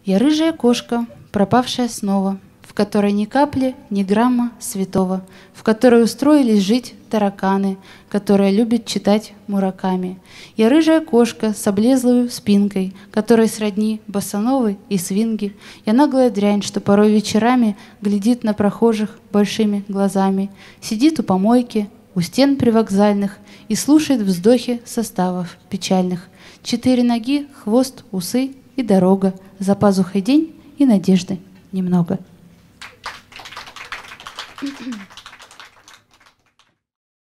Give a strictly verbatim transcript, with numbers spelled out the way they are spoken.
Я рыжая кошка, пропавшая снова, в которой ни капли, ни грамма святого, в которой устроились жить тараканы, которая любит читать Мураками. Я рыжая кошка с облезлой спинкой, которой сродни босановой и свинги. Я наглая дрянь, что порой вечерами глядит на прохожих большими глазами, сидит у помойки, у стен привокзальных и слушает вздохи составов печальных. Четыре ноги, хвост, усы и дорога, за пазухой день и надежды немного. Thank you.